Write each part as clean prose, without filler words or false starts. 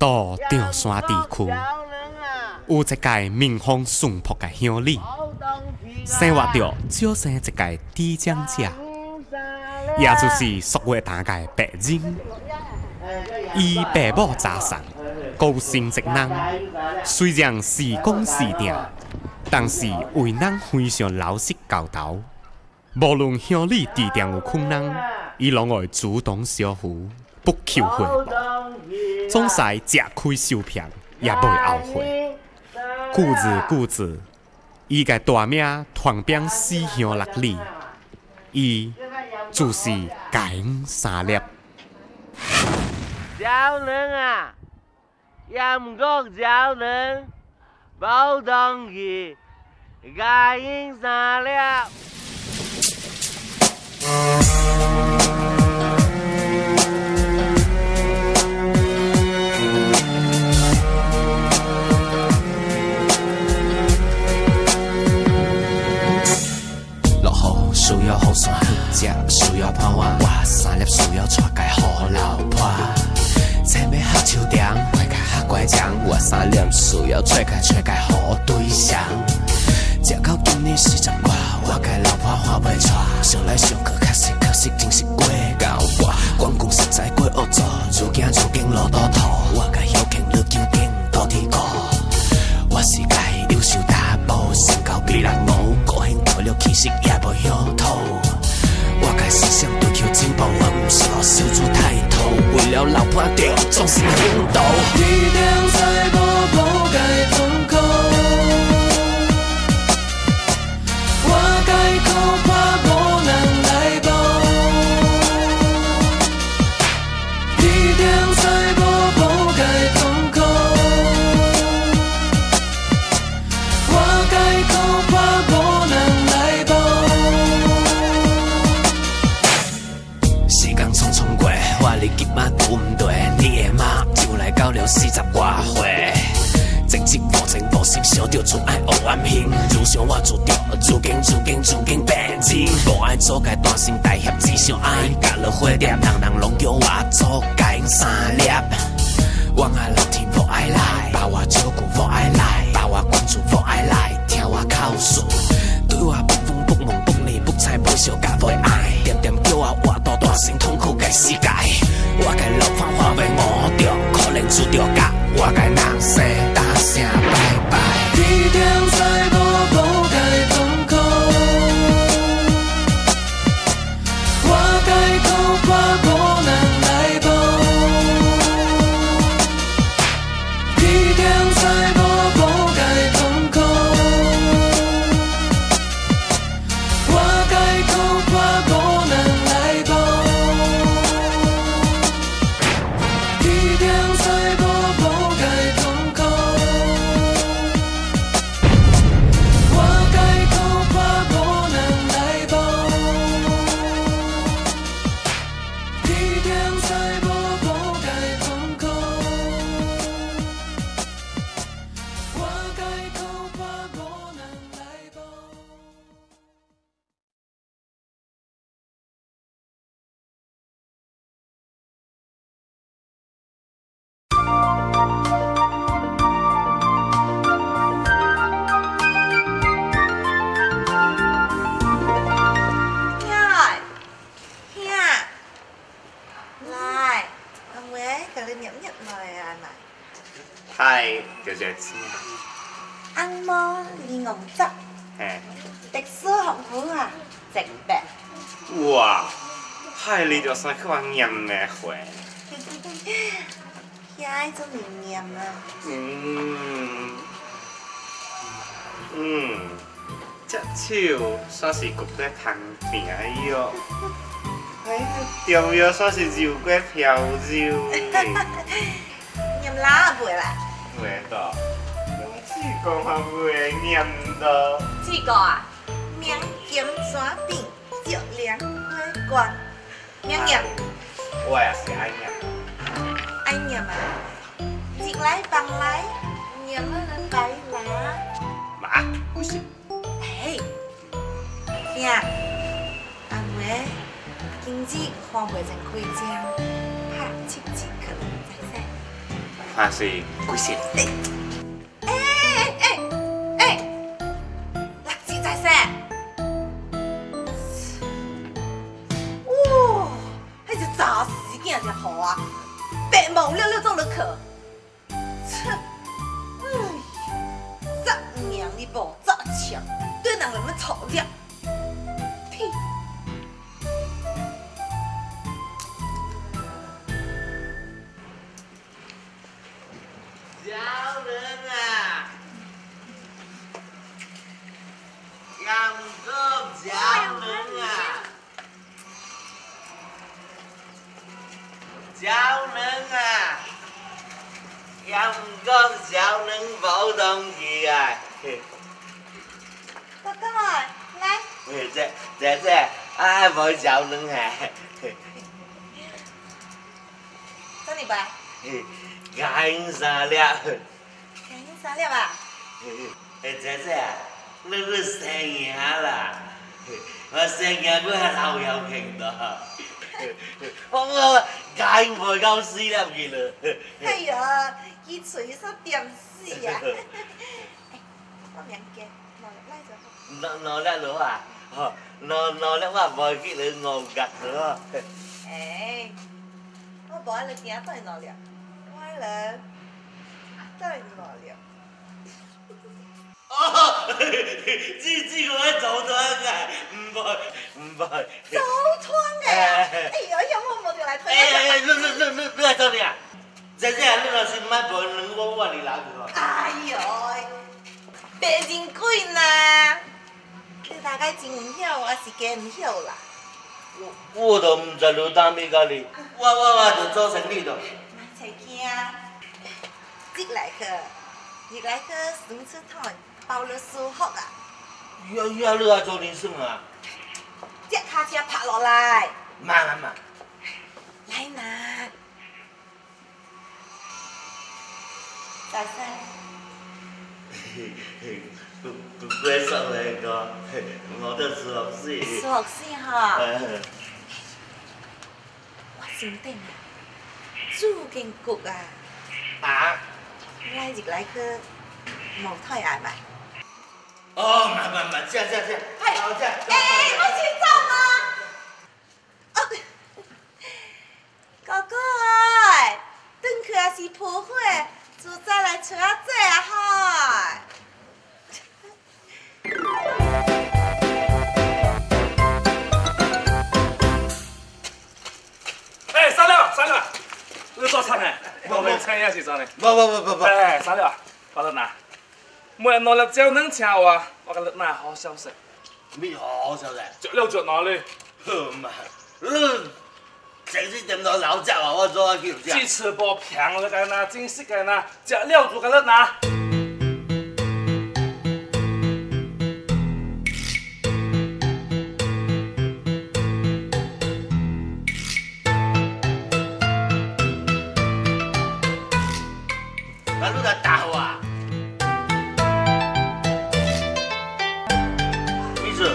到长山地区，有一个民风淳朴的乡里，生活着少生一个低长者，也就是俗话谈的白人。伊爸母早丧，孤身一人，虽然是讲是定，但是为人非常老实交投。无论乡里地点有困难，伊拢会主动相扶，不求回报。总是吃亏受骗，也袂后悔。故子，伊个大名传遍四乡六里，伊就是介恩三粒。 少年啊，陰國少年，寶當兒，介應三粒。 落雨需要雨伞，食需要泡碗，我三粒需要带介好老婆。菜要学手长，拐介学拐杖，我三粒需要找介好对象。食到今年40外，我介老婆看袂出，想来想去，确实真是过高挂。光顾实在过恶做，如今落倒土，我介休闲你求紧倒铁裤。我是介优秀大补，身高比人五，个性跳了其实也无乡土。我介思想追求进步，我毋是互小猪太头，为了老婆着总是奋斗。一定在无介痛苦，我介靠怕无人来报。一定在无介痛苦，我介靠怕无人来报。时间匆匆过，我离今仔拄毋对，你的妈就来到了40外岁。前职无心，想着纯爱黑暗型，如常我做着自经变人，无爱做介大声大侠，只想爱甲落花蝶，人拢叫我做介三粒。我爱老天无爱来，把我照顾无爱来，把我关注无爱来，听我口述，对我不风不梦不理不睬不笑甲袂爱，点点叫我活到大声痛苦嘅世界。我介老婆话袂误着，可能拄着甲我介人生打声拜拜。一定在无介痛苦，我介靠怕无人来报。一定在无介痛苦，我介靠怕无人来报。一定在无介痛苦，我介靠怕无人来报。一定在无介痛苦，我介靠怕无人来报。 来，阿妹，甲你念来啊来。 嗨，叫做子。 红毛莲藕汁， 嘿， 迪斯红苦啊，直白。 哇，嗨，你着三去我念的话。 遐做面念啊。 这手算是骨在旁边哟。重要算是柔骨飘柔。 念哪袂啦？ 袂到，用气功嘛袂念到。 这个啊，明金山顶，石梁花冠，念念。 我也是爱念。 爱念啊，日来房来，念了人白啦。 妈，不是。 嘿，兄，阿妹。今日看袂成开张，拍7集可能在赛。 还是贵些？ 垃圾在噻！哇，那只杂死囝只好啊，白毛溜溜做了可。切，哎呀，杂娘你无杂强，对人那么吵架。屁！ 小人啊，杨哥小人啊，小人啊，杨哥小人冇东西啊。 哥哥，来， 这，哎，冇小人啊。 找你吧。 干啥了？ 赶紧三粒吧。 姐，你生嘢啦？我生嘢嗰係老友傾到，我解唔夠死啦佢啦。 哎呀，伊嘴煞點死啊！我名叫攞嚟就好。 攞啊！攞我冇記得我夾咗。 哎，我無愛你驚對攞了，我來對攞了。 哦，知我喺走團嘅，唔係。 走團嘅，哎呀，有我冇條嚟推你嚟做咩啊？姐，你若是唔買陪我嚟拿佢。 哎呦，別真貴呐！你大概真唔曉，還是假唔曉啦？ 我都唔知你打咩㗎你，我就做生意咯。 莫才驚，入來去生出台，包了舒服啊！ 你係做點算啊？ 隻卡車拍落來， 慢。 來拿，大聲。 佢收你個，我都熟悉。 熟悉哈，我心定啊，煮緊骨啊， 啊？ 來入來去無太愛買。 哦，慢，這樣。 我先走啦。哥哥，等去也是破火，就再來找下這啊哈。 哎，三六，你做啥呢？我们请也是做呢。 不。 哎，三六，我嚟拿。每拿了就能请我给你拿好消息。 咩好消息？ 着哪里？ 唔係，你成日點到老隻啊！我做下叫雞翅不平了嘅呐，正式嘅呐，食了就給你拿。 那你嚟打我啊？咩事？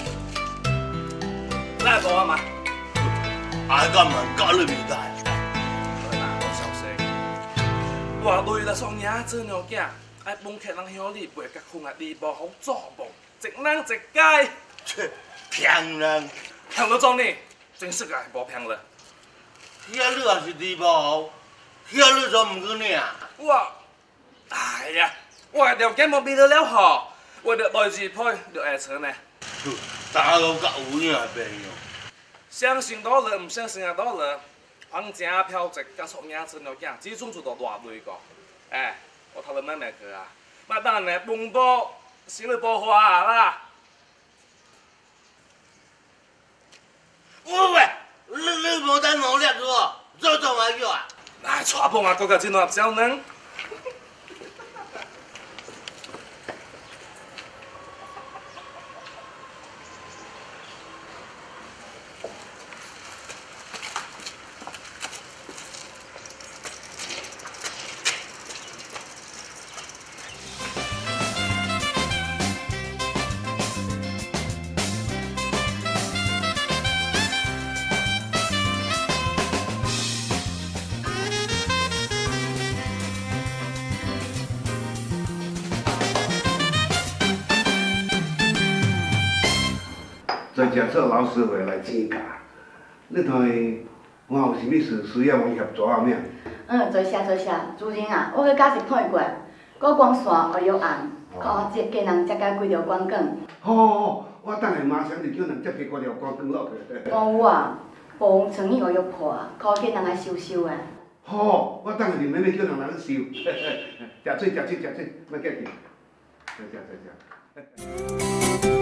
來幫我嘛。 I got my God裏面嘅。 好消息，話累啦，送嘢做鳥囝，愛幫客人鄉里陪甲困啊，地步好做夢，一人一街。 切，騙人！ 騙到裝呢，正式嘅無騙啦。 遐你也是地步好，遐你做唔過你啊？ 哎呀，我嘅條件冇變到了嗬，為咗代志配就愛錢呢。 打到夠有影病哦！ 相信到了，唔相信啊到了。房價飄值，加送嘢做鳥囝，始終做到大累個。哎，我頭先買咩個啊？麥當呢，半波少你波花啦。 喂，你冇得努力喎，做埋叫啊？ 唉，錯碰啊，個個真係少能。 再接做老师回来请假。你看，我有啥物事需要阮协助啊？咩？ 做谢做谢，主任啊，我去解释看过，我光线黑又暗，靠这家人接甲几条管管。 好，我等下马上就叫人接几条管管落去。 光有啊，部窗椅黑又破，靠家人来修修啊。 好，我等下就免叫人来收。食水，莫客气。食。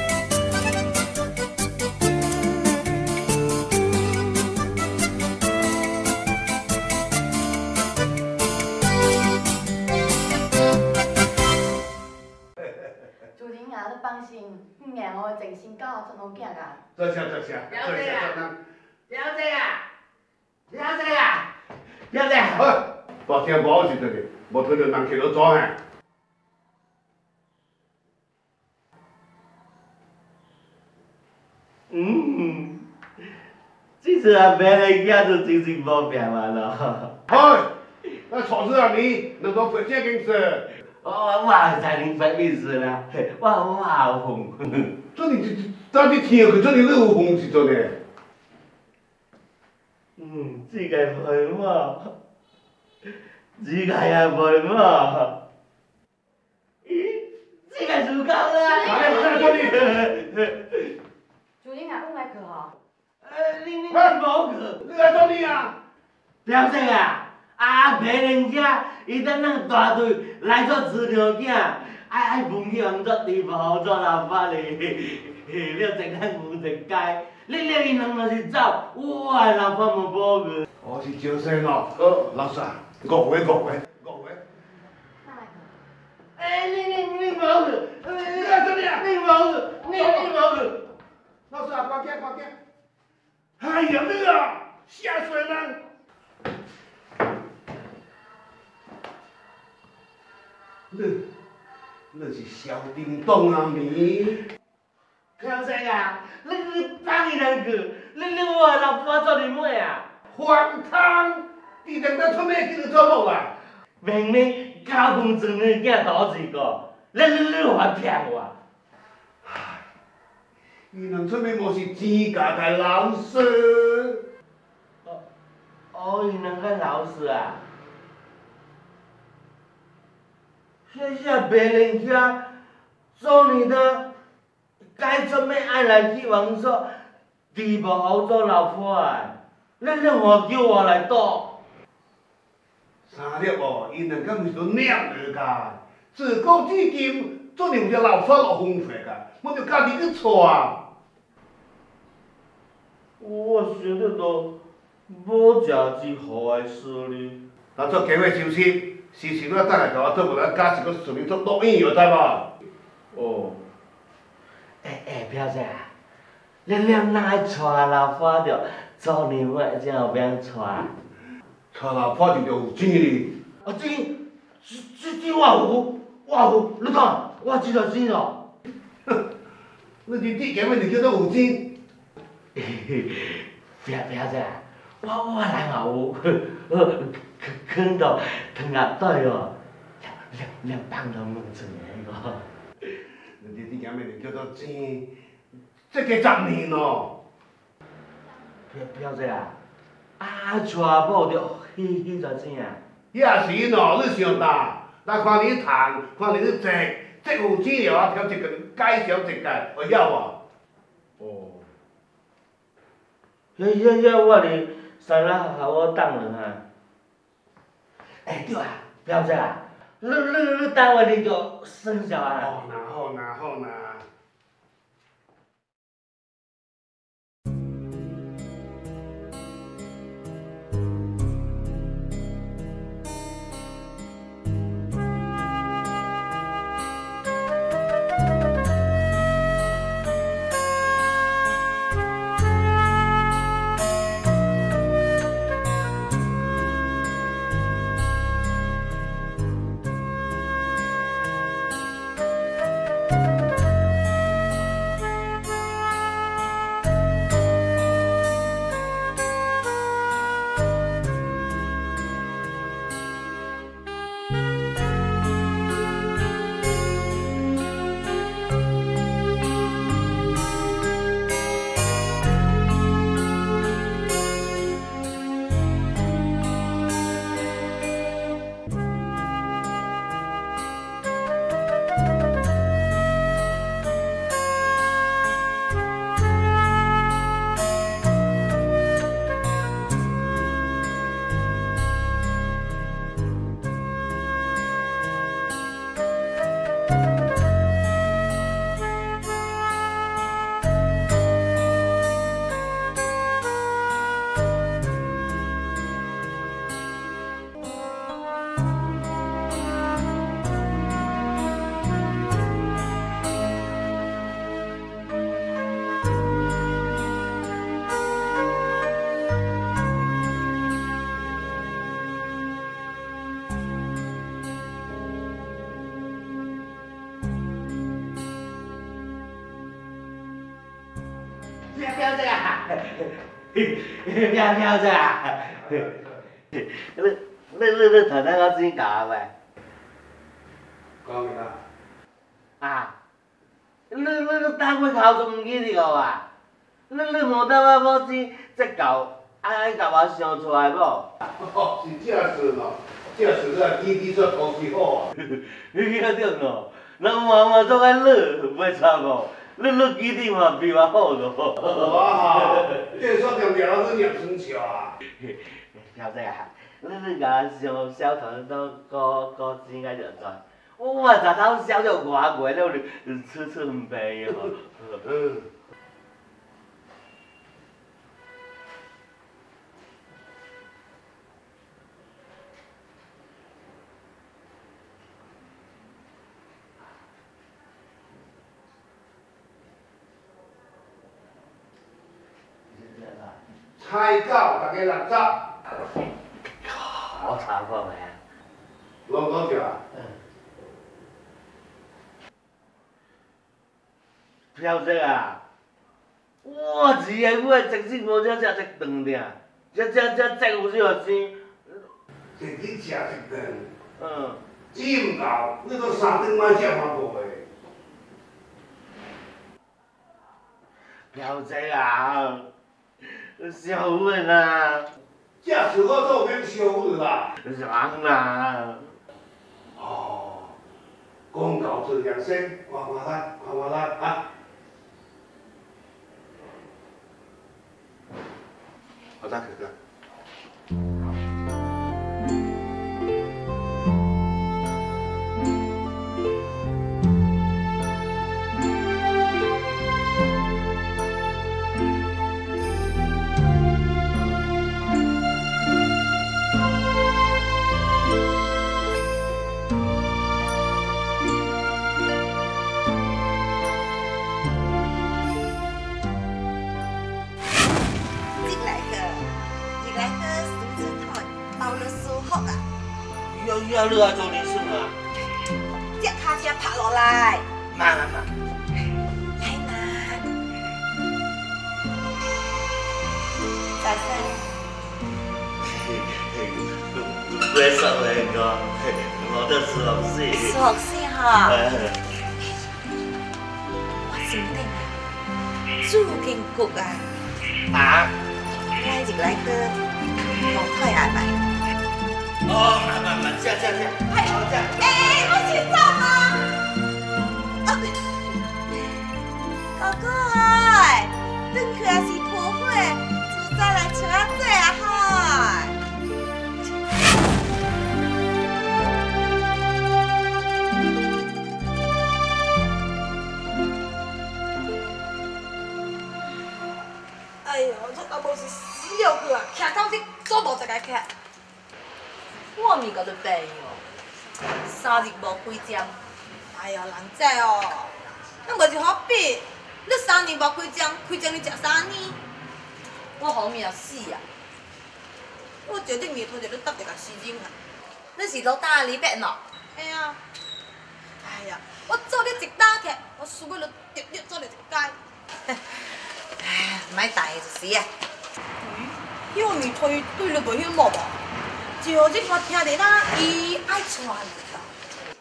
主任啊，你放心，硬我静心教出好囝噶。 坐下。 表姐啊，表姐。 大声无好是得的，无拖着人摕落抓嘿。 这次啊，别人家就真心无变嘛咯。 那错事啊你，能够回这件事。 我才能发意思啦，我有风。 这你早你听去，这你有风是做呢？ 这个陪我，这个也陪我。这个就够啦。 主任啊，阮来去吼。 你无去。 你来做你啊？ 表姐啊，别人家伊等咱大队来做资料囝，爱问去用做地方做老板哩，了一咱有一届，你伊两若是走，我的老板无保去。 我是招生咯，老师，误会。 你无去， 你来做你啊？ 你无去。 老师啊，快点！哎呀，你啊，吓死人！你是小叮当啊你？ 表姐啊，你放伊人去，你我的老婆做你妹啊？ 荒唐！你等到出面去就做梦啊？ 明明高工庄的囝倒一个，你还骗我？ 伊能出面无是钱家的老师。 伊两个老师啊？些别人家做你的，该出面爱来去王说，地无好做老婆啊！你何叫我来赌？ 三粒哦，因两个毋是都念落噶，自古至今，做两只老婆落风水噶，我就家己去娶啊。 我想得到无食之好的事哩。 当做计划收拾，事情我等下甲我做，无咱假是搁顺便做录音，有知无？ 表姐啊，你哪爱娶老婆着做你妹，才后边娶？ 娶老婆就着有钱哩。 这我有，你看我知道钱咯。 你日子根本就叫做有钱。 表姐，我来嘛有，可到汤鸭底哦，两棒都问出来个。 你日子根本就叫做钱，这个10年咯。 表姐娶某着迄偌钱啊？ 也是喏，你想大，咱看你谈，看你坐，这有钱了啊，挑一个介绍一个，会晓无？ 我哩三仔甲我等了哈。对啊，表姐你等我你就生小孩。 好呐。 飘这啊，飘这啊，你头先我先教未？ 讲咩啦？ 啊，你打过头都唔记得个哇？你无当我某钱这狗，爱甲我想出来无？ 哦，是这事咯，这事你记得出公司好啊。 你晓得喏，人妈做个你袂错无？你记得嘛比我好咯。 哇，这说条条是两生桥啊。 小姐啊，你甲我想小头都高钱个就赚。我早头烧了外月了，吃很肥哦。 菜狗大家6十， 好差不多呀。 老多少啊？ 飘姐啊，我一个月真心无少食一顿尔，这有少钱？ 一日食一顿， 嗯， 煮唔够，你都3顿买食嘛无诶。 飘姐啊，小份啊， 这事我做免消费啦。 人啦。 哦，公道自良心，看啦啊！好大哥哥。 要你来做你算啊！ 这卡车拍落来， 慢， 太难。大生， 别说那个，我的16岁。 16岁哈，我心定啊，注定局啊。 啊？ 来一来个毛太矮吧。 哦，慢，这。 哎，我先走啊！哥哥，等去是拖会，就再来请阿姐啊哈！哎呦，这阿无是死了去啊！徛到底做无一个徛。我咪甲你病哦，3日无开张。哎呀，人这哦，咱袂是好比，你3年无开张，开张你食3年，我好命死啊！我决定明拖着你搭一个时间啊。你是老大李白喏？嘿啊！哎呀，我做你一打客，我输给你直接做你一届。哎，买大就是啊。因为明拖对你袂晓无无？就这我听着啦，伊爱娶你。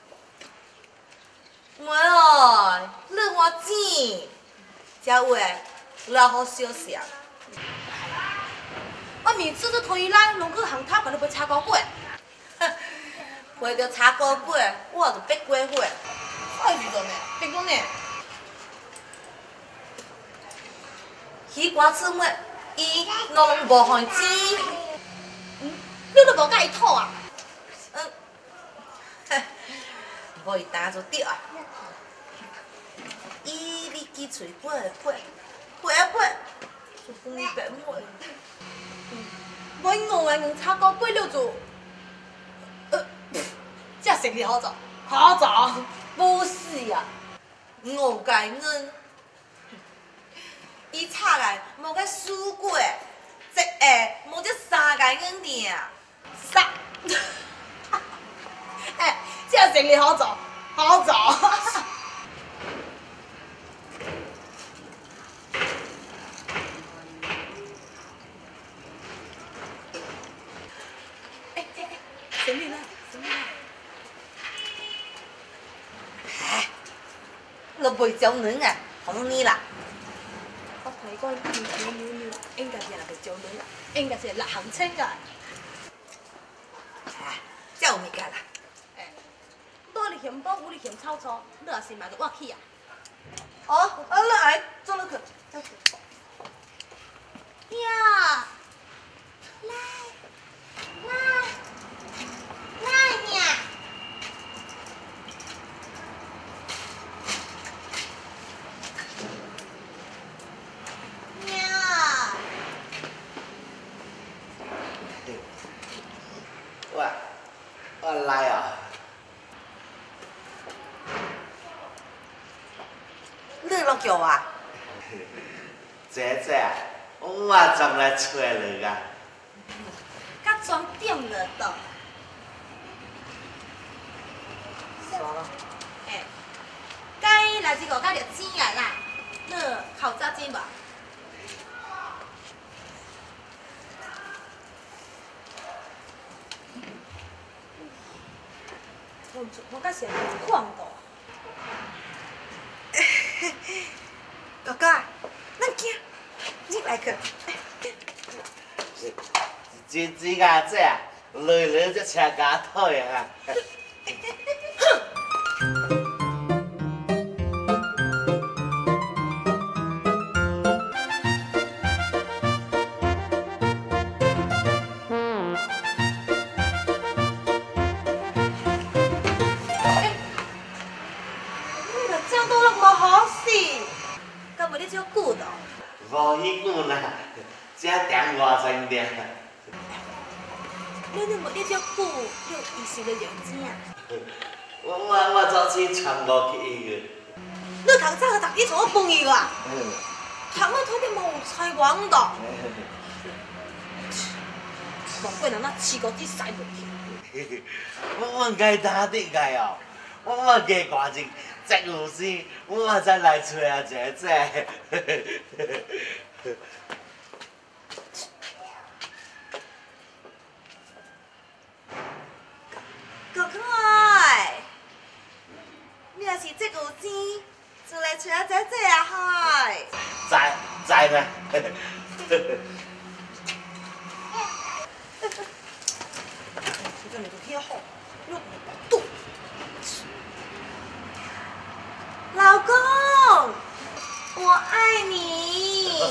妹哦，你我钱，这话老好小声。我每次都推伊来，拢去行头，甲你买茶糕粿。买着茶糕粿，我就逼过火。快时阵呢，逼讲呢。迄寡姊妹，伊拢无还钱。你都无甲伊讨啊？无伊打就对啊。伊你记嘴背啊背，就分你白妹。我5个人炒到8、6组，这生意好做，好做，不是啊，5个人，伊炒来无甲输过，一下无这3个人尔。哎，这生意好做，好做。 我袂招人啊，哄你啦。 我睇講牛，應該是那個招女，應該是六行車㗎。 叫物件啦。 多你嫌多，有你嫌臭臭，你也是買個我去啊。 哦，来，做了去，走去。 呀，来呀！ 我来啊！ 你落叫啊？ 姐姐，我怎来找你啊？ 甲装点了到。 啥了？ 哎，该来这个该着钱啊啦，你口罩钱无？我甲是看到。 哥哥，咱行，你来去。 真个姐，累就车架腿啊！无迄久啦，才点外千点。 你无你少久，你意思要用钱啊？ 我早起传无去伊个。 你读册去读去做饭伊个啊？读我睇你无才王的。莫怪人那饲狗子塞袂去。 我该打的该哦，我加挂一只有事，我才来找啊姐姐。 哥哥哎，你若是这有钱，就来找姐姐啊嗨！ 在呢。 这个你都听好，我赌。老公，我爱你。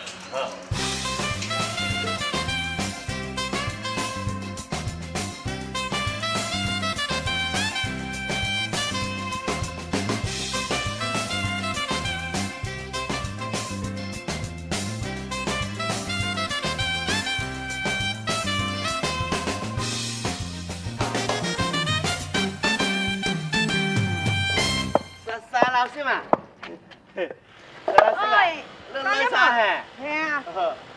沙老师嘛，沙老师嘛，你啥嘿？ 嘿啊！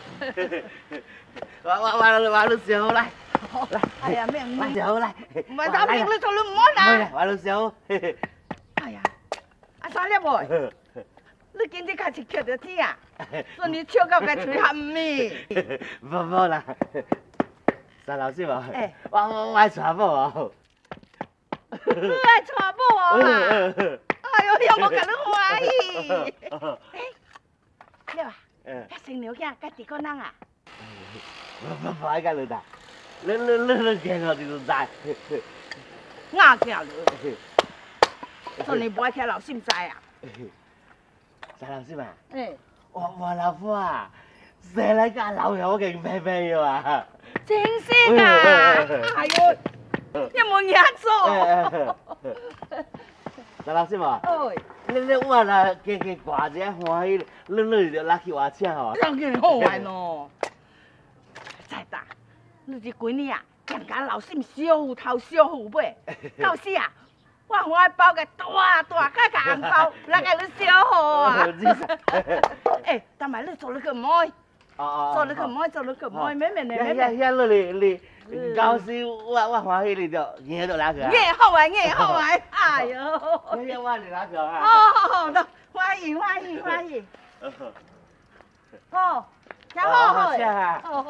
我你小好来，来， 哎呀，命我小好来， 唔係打命你做你唔好啦！ 我你小好。 哎呀，阿三粒妹，你今日開始缺着錢啊？所以你笑到個嘴含咪？ 無啦，沙老師無， 哎我愛娶某哦。 你愛娶某啊？哎呦，有冇甲你歡喜？哎，你話，遐新娘囝甲第個人啊？ 不愛甲你啦，你驚我就知。 我驚你，所以你不愛聽老心知啊？ 沙老師嘛， 哎， 我老婆啊，生來甲老友勁朋友啊。 真是啊！哎呦，你冇嘢做。 沙老師嘛， 哎， 你我啦加掛者歡喜，你就拉去我請吼。 當然好玩咯。再打，你這幾年啊，人家老心小虎頭小虎尾，到時啊，我包個大個紅包來給你小虎啊！哎，但係你做你個妹，做你個妹，妹， 你高興我歡喜你就贏到哪個啊？ 贏好啊！哎呦， 贏我就哪個啊？ 哦，都歡喜，哦，聽好誒，好。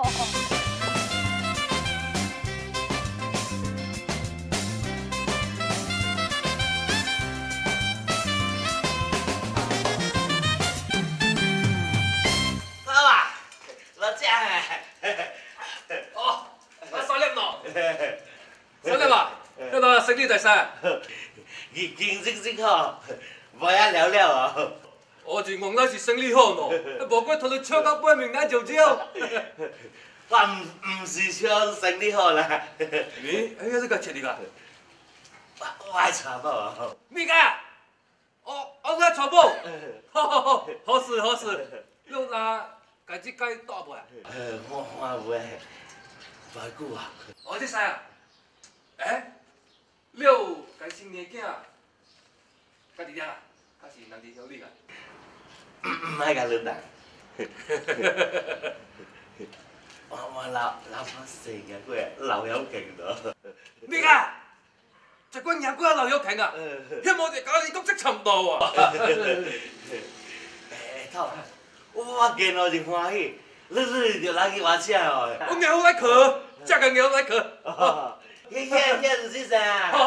来啥？ 经济好，无遐了了哦。 我就讲咱是生理好喏，无过拖你笑到半暝咱就笑。 我唔是说生理好啦。 你哎呀，这个切你个。 我爱娶某哦。 你个？我来娶某。好事好事，你若家己该大袂？ 我袂，偌久啊。 我这啥啊？你有家生年囝，家己俩啊？还是男弟兄弟啊？ 唔爱甲你讲。我老婆生个过老妖精咯。 你个？一棍赢过老妖精啊？迄无就甲你讲这差不多啊。 头，我见到就欢喜，你就来去我车哦。 我硬好来去，这个硬好来去。 遐是啥？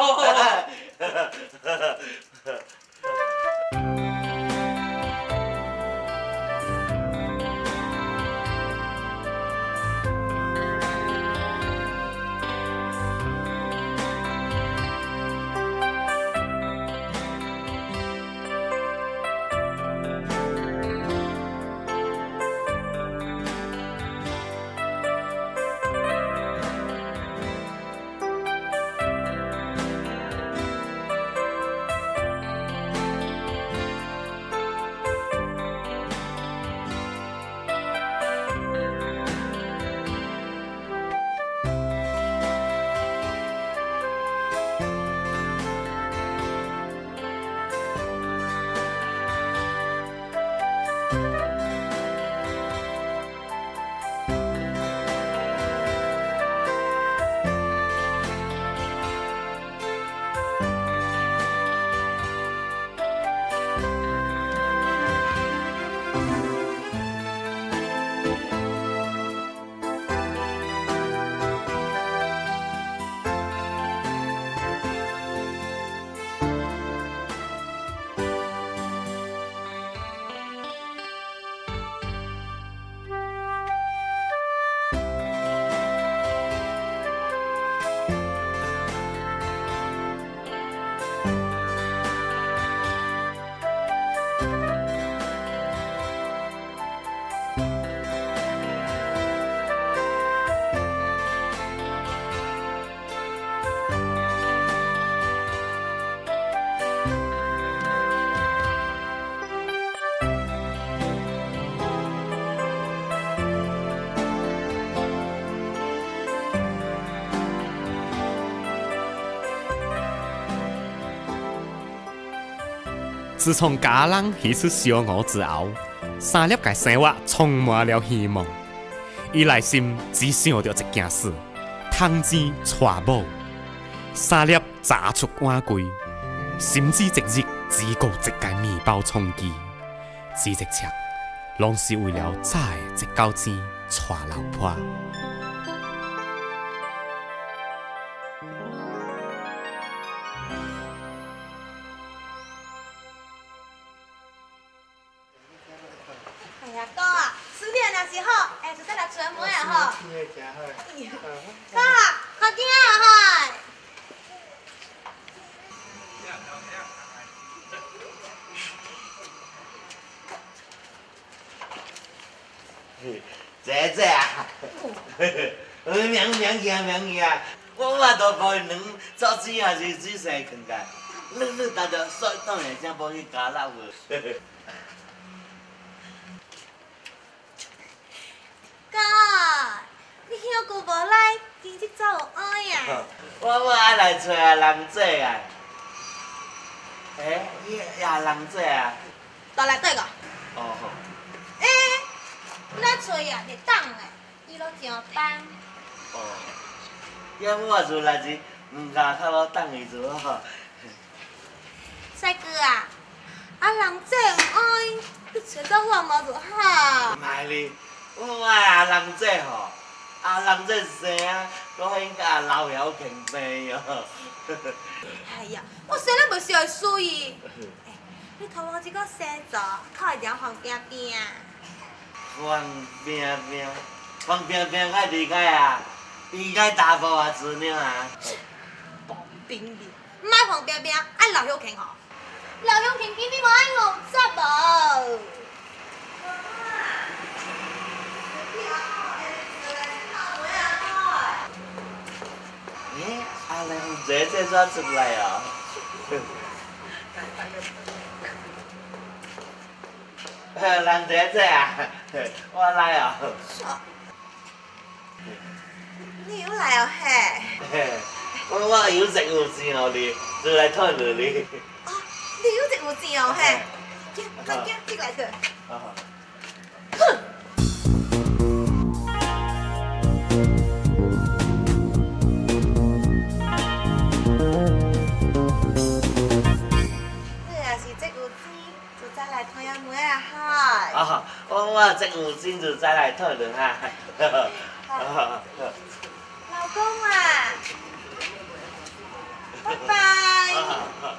自从家人喜出小我之后，三粒嘅生活充满了希望。伊内心只想到一件事：趁钱娶某。三粒砸出碗柜，心之直日只顾一介面包充饥，只一切，拢是为了早的一高钱娶老婆。 姐姐啊，明啊，我都可以能早起还是煮菜看个，你大家说当然真无去加老无。 哥，你休久无来，今日走有爱呀？ 我爱来找人做啊。你也人做啊？ 倒来对个。 哦好。 咱找呀，会当诶，伊拢上班。 哦，要我做代志，唔甲较好等伊做好。 帅哥啊，人这有爱，你找到我无就好。 唔系哩，我爱人这吼，人这生啊，我应该老妖轻病哦。 哎呀，我生了袂是会输伊。你头毛一个生做，靠会了黄冰冰。 黄冰冰该离开啊，应该打包啊子了啊。 冰冰， 唔爱黄冰冰，爱老乡庆吼。老乡庆今日无爱50无。 阿亮姐姐怎出来啊？兰姐姐啊，我来啊！ 你又来哦嘿？ 我有食有钱哦你，就来睇你。 哦，你有食有钱哦嘿？行，快行，进来去。 啊，我这有钱就再来讨论哈。 老公啊，拜拜。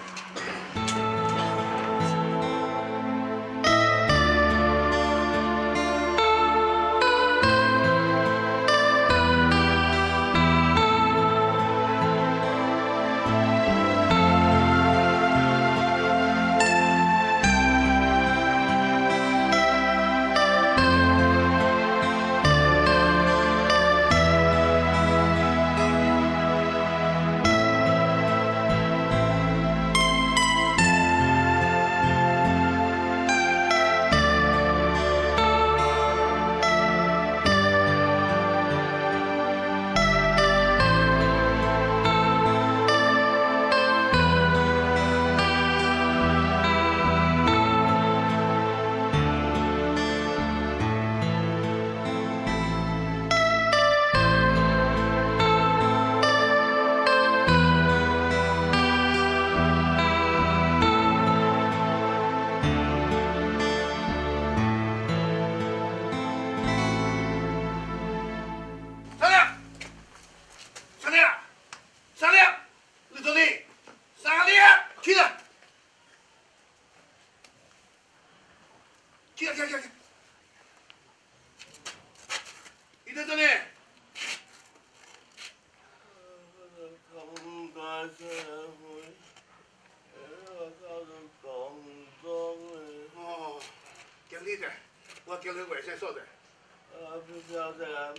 我叫你外省所在。 不晓得啊，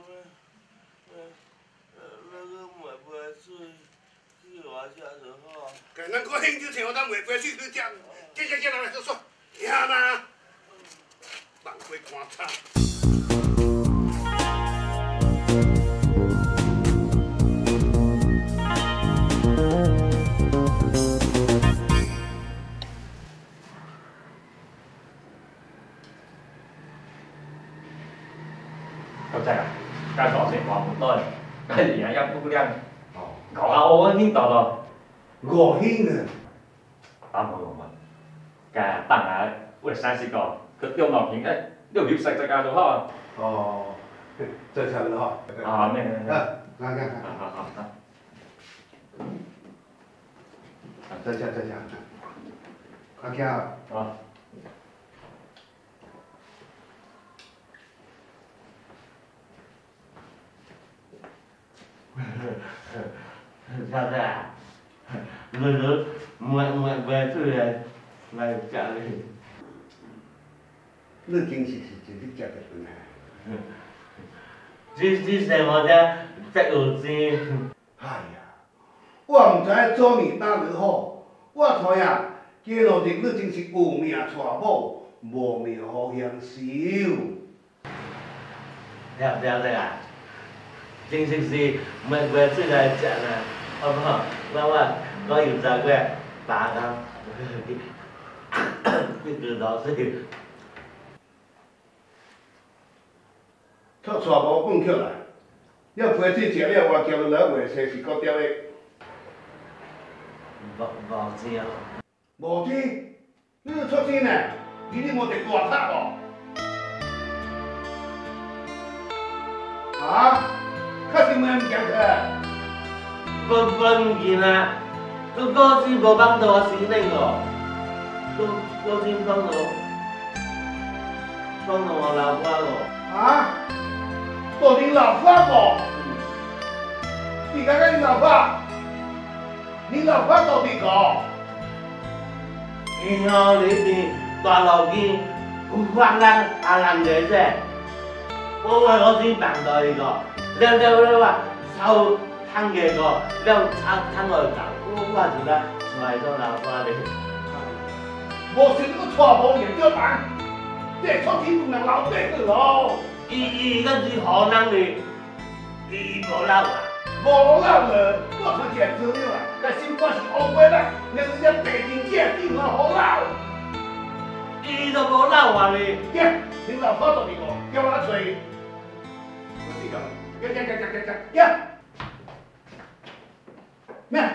那个卖杯水，去外下就好。 咱个兴趣像咱卖杯水去讲，来来，说，听啦，浪费观察。 夠真啊！間堂食話唔多，而家一姑娘，講下我邊度咯？ 我興啊！ 打冇用啊！嘅等下喂30個，佢丟落片嘅6秒食就教到好。 哦，這下子哈。 啊，咩？ 看。 好。 這下，看見啊？ 啊。 sao thế à? Rồi mẹ về tôi là trả lời. 你真是你食得笨啊！ 这什么的这有钱？ 哎呀，我唔知做你哪里好，我睇啊，今日日你真是有命娶某，无命好享受。 不要这啊！真是mẹ về tôi là trả là không mà có yêu ra quê bà đâu cái từ đó thì 他娶某放起来，要回去食了，我叫你来话生是够钓的。 冇钱啊！ 无钱，你要出钱呢？你无得大塔哦？啊？确实冇人讲去。 不见啊！都高钱无帮到我生命哦，高钱帮到我老婆哦。 啊？到你老婆不？你看看你老婆， 你老爸到底个？ 以后你哋大路見翻人阿人嘅啫，我先辦到呢個，你話收攤嘅個，你攤我搞，我就得揣到老爸你。 我是那個錯無研究辦，這出天不能老對個咯。 伊嗰是河南嘅，伊無老啊。 無老了，我出錢資料啊，但心肝是烏龜啦，讓人家北京借定了好老。 伊都無老啊你。 呀，你老婆到底個？叫我吹。我知道。呀。咩？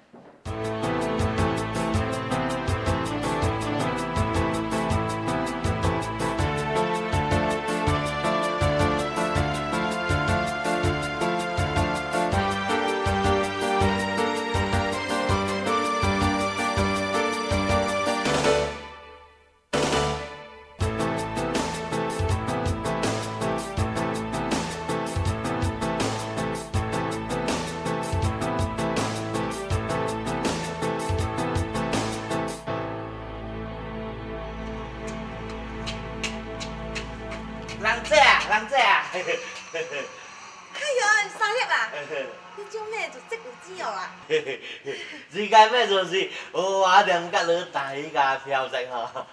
人仔啊！ 哎呦，三粒啊！你做咩就即有錢哦啊？ 時間咩就是我哋甲你大家漂色吼。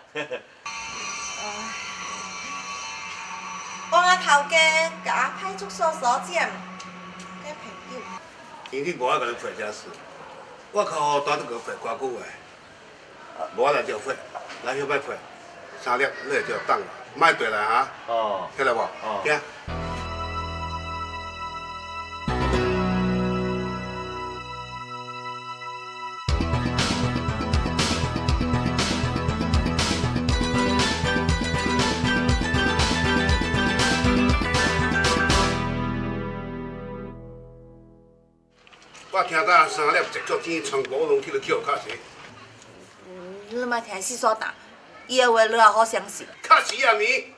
我阿頭家甲派出所所長嘅朋友。 因你無愛甲你賠這事，我靠當這個賠偌久誒，無愛來就賠，來要買賠，3粒你就當，買對啦哈。哦。聽到無？哦。聽。我聽到3粒一足錢，全部攏去了捡卡西。 你莫聽死所打，伊的話你也好相信。 卡西啊你！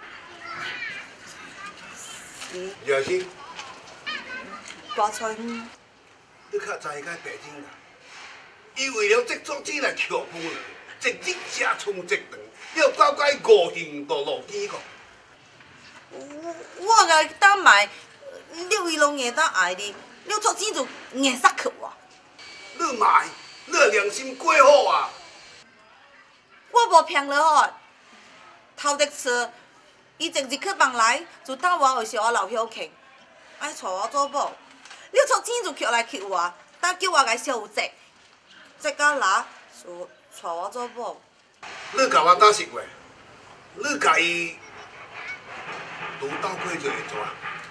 熱心。 大春。 你較知個白金啊？伊為了這足錢來扣夫人，一日吃充一頓，要搞個5行都落機個。 我個當買，6位攏會當愛你。你足錢就硬塞去我。 你賣，你良心過好啊！ 我無騙你哦。頭一次，伊一日去房來，就當我是我老鄉親，愛娶我做某。你足錢就扣來扣我，但叫我來小有責。這個啦就娶我做某。 你甲我打實話，你甲伊拄鬥過就會做啊？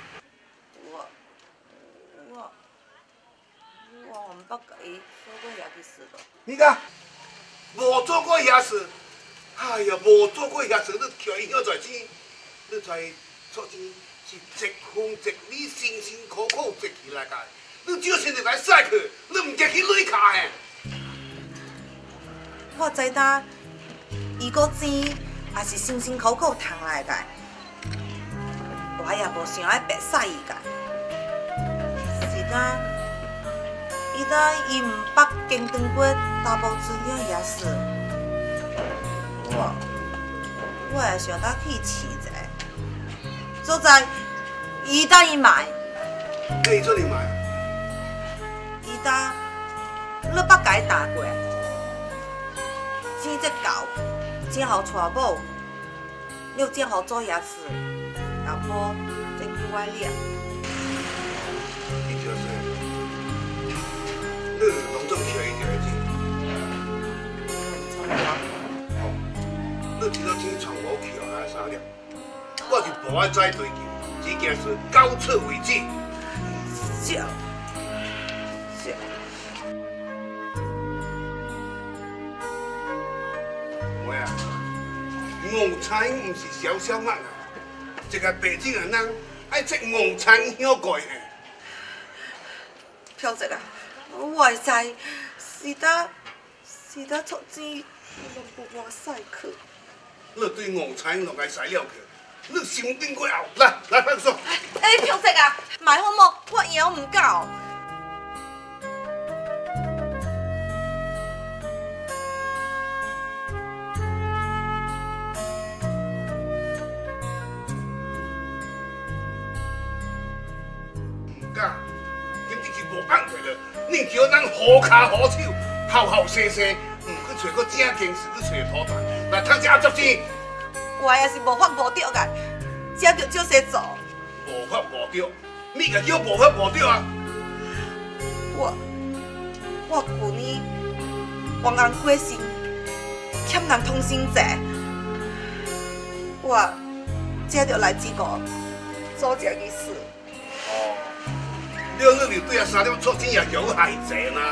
我唔捌甲伊做過遐啲事咯。你講，無做過遐事，哎呀，無做過遐事，你叫伊遐濟錢，你知做錢是一分一厘辛辛苦苦積起來個，你少先入來使去，你唔積去累卡嘿。 我知道，伊個錢也是辛辛苦苦賺來個，我也無想要白使伊個，是個。伊唔捌經歷過大埔資料遐事，我會想到去試者，就在伊搭伊買。 你做你買？ 伊搭你捌甲伊打過，錢這夠，錢好娶某，又錢好做遐事，然後再叫我掠。你攏總欠伊一個錢，你這個錢從無扣來3粒，我就無愛再追究，這件事到此為止。是。我啊，黃彩唔是小小物啊，一個白種的人愛食黃彩香過去。 飄姐啊！我會知，是得出錢，我不使去。 你對黃彩攏愛使了去，你心頂過後，來派出所。 哎，飄姐啊，買好冇？我腰唔夠。 你叫咱好卡好手，好好生生，唔去找个正经事去找土财，来趁这10钱。 我也是无法无着个，只着少些做。 无法无着，你个叫无法无着啊！ 我旧年王安过身，欠人通心债，我只着来这个做这件事。 哦，了你就对啊3粒错钱也叫害济呢。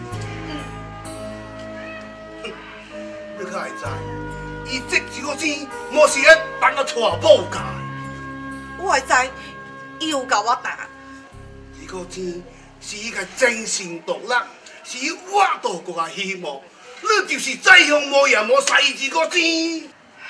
你可会知？伊这个钱，莫是咧帮我娶某嫁。 我会知，伊有甲我打。 这个钱是伊个真心独立，是伊我度过个希望。你就是再向无也无使这个钱。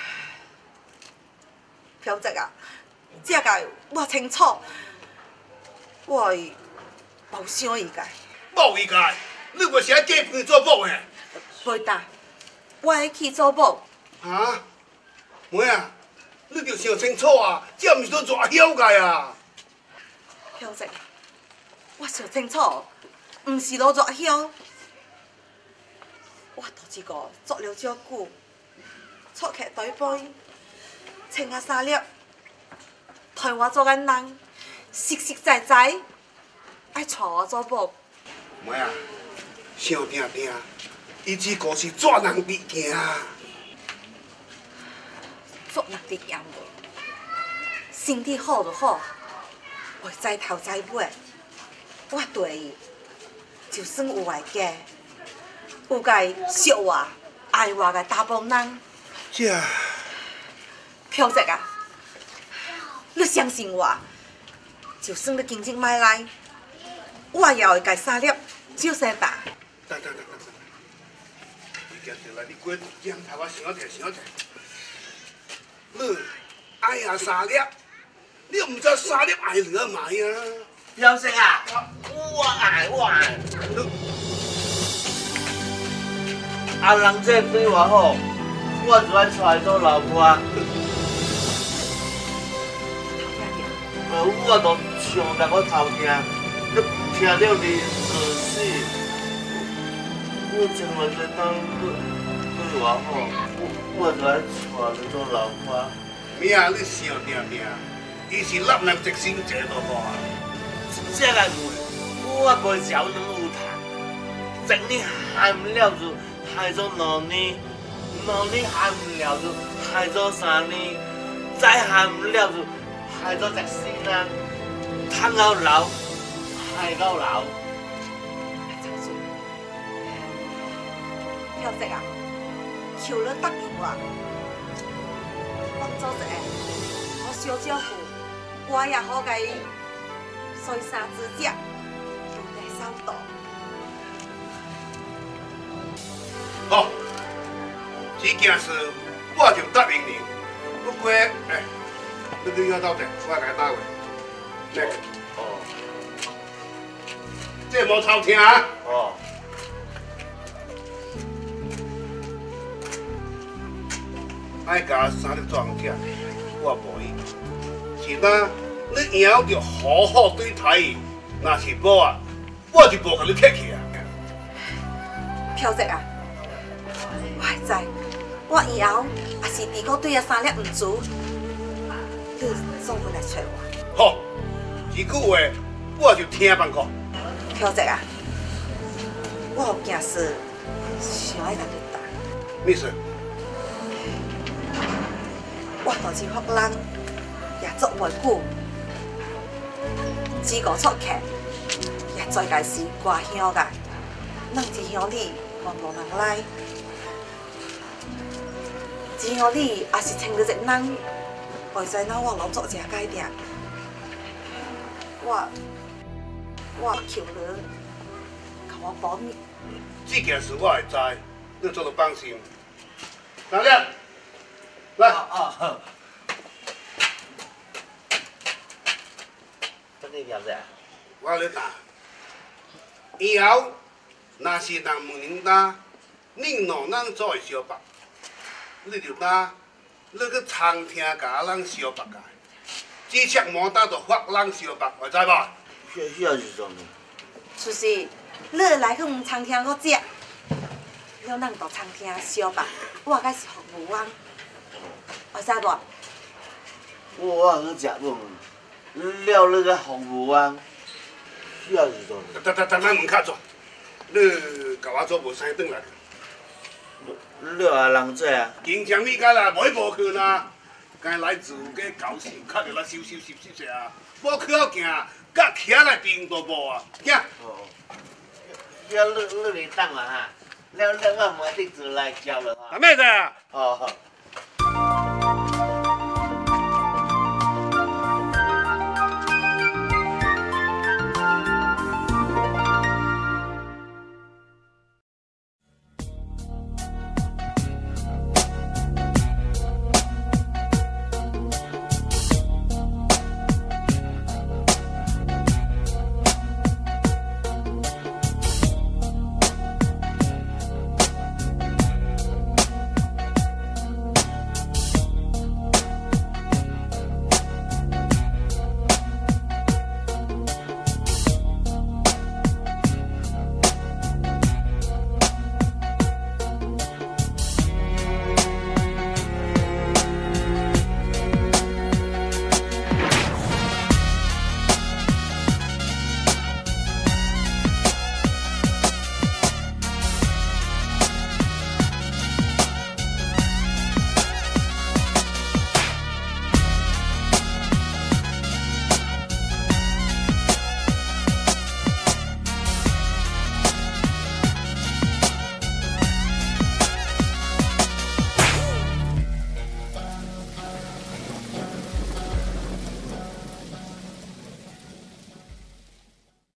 朴泽啊，这个我清楚，我会无想伊个。 无伊个，你袂是爱嫁去做某诶？ 袂当，我会去做某。 啊，妹啊，你着想清楚啊，这毋是做蛇晓个啊！ 朴泽，我想清楚，毋是落蛇晓。我头一个做了这久，出客对杯，穿啊3粒，替我做间人，实实在在，爱娶我做某。 妹啊，想定定，伊这个是做人物件啊！ 做人的样袂，身体好就好，袂知头知尾。我对伊，就算有爱嫁，有该惜我、爱我个大帮人。 这朴泽啊，你相信我，就算你经济歹来，我也会家3粒少些打。 等，你行起来，你过江头我想者。你爱啊3粒，你又唔知3粒爱2买啊？ 表叔啊，我爱。啊，人这对我好，我就爱娶做老婆。我都想着我头听，你听到你死，我从来就当对我好。我就爱娶你做老婆。 咩啊？你想定，伊是男人一心这多好啊！ 这个话，我袂晓能有谈。1年还唔了就害做2年，2年还唔了就害做3年，再还唔了就害做14年，趁到老，害到老。 朴泽啊！求你答应我，帮做一下，我小照顾，我也好甲伊洗衫指甲，用来扫毒。 好，这件事我就答应你。不过，你对我斗阵，我来打话。 哦。 这无偷听啊！ 哦。 爱甲3粒壮者，我无意。是当你以后就好好对待伊，若是无啊，我就无甲你客气啊。 朴泽啊，我会知，我以后也是如果对遐3粒唔足，你总会来找我。 好，这句话我就听办看。 朴泽啊，我有件事想要甲你谈。 咩事？ 我大是福人，也做袂久，只个出客，也最介是外乡个，咱一乡里嘛无人来，一乡里也是请着一人，袂知哪我老做这改定。我求你，甲我保密。 这件事我会知，你做得放心。大亮。来， 这你表姐， 我咧答。以后若是人问恁答，恁两人做会相白，你就答，你去餐厅甲人相白个，只切莫答就发人相白，会知无？ 需要是什么？ 就是你来去黄餐厅搁食，了咱大餐厅烧吧，我该是服务员，会使无？ 我去食饭，了你个服务员，要是做。 等门卡做，你甲我做无生转来。 你也人做啊？ 经常你家啦，袂无去啦，该来自个教室，较着来收啊，无去好行，甲徛来边都无啊，行。 哦，要你来等啊哈，了我买地址来交了哈。 阿妹子啊？ 哦。